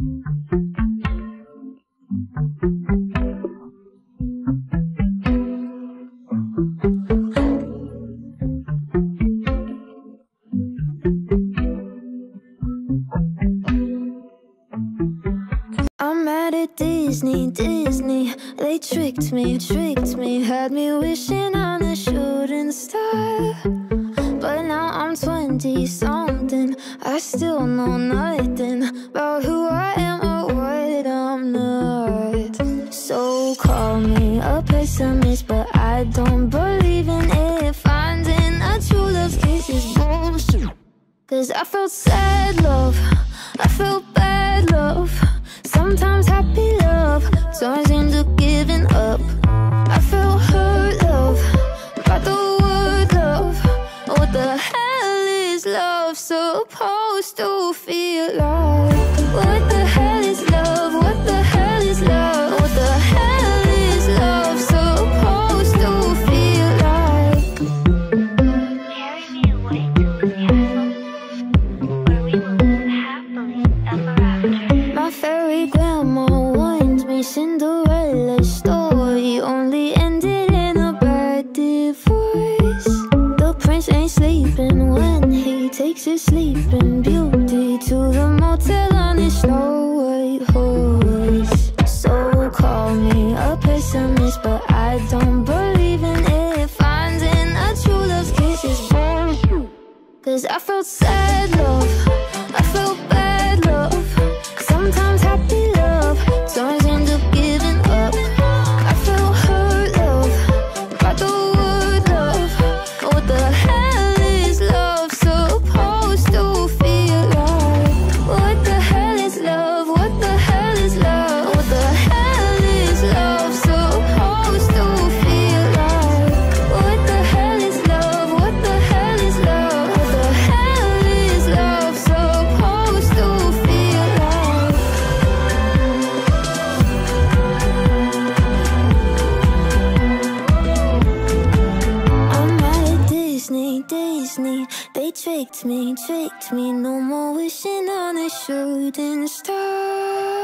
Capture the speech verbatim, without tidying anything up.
I'm mad at Disney, Disney. They tricked me, tricked me, had me wishing on a shooting star. But now I'm twenty-something, I still know nothing about who I am or what I'm not. So call me a pessimist, but I don't believe in it. Finding a true love kiss is bullshit. Cause I felt sad love, I felt bad love. Sometimes happy love turns into giving up. I felt hurt love, by the word love. What the hell is love supposed to feel like? What the hell is love? What the hell is love? What the hell is love supposed to feel like? Carry me away to the castle, where we will live happily ever after. My fairy grandma warned me Cinderella's story only ended in a bad divorce. The prince ain't sleeping when he takes his sleeping beauty to the motel on his snow white horse. So call me a pessimist, but I don't believe in it. Finding a true love's kiss is bullshit. Cause I felt sad love, I felt bad love. Sometimes happy love turns into giving up. I felt hurt love, by the word love. What the hell is love supposed to feel like? What the hell is love? What the hell is love? What the hell is love supposed to feel like? What the hell is love? What the hell is love? What the hell is love supposed to feel like? I'm mad at Disney, Disney. They tricked me, tricked me. No more wishing on a shooting star.